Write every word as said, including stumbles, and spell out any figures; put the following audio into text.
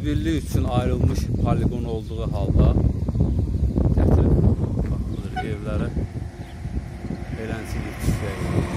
zibillik üçün ayrılmış poligon olduğu halda gətirib baxılır evlərə. Eləncə yetişdirək.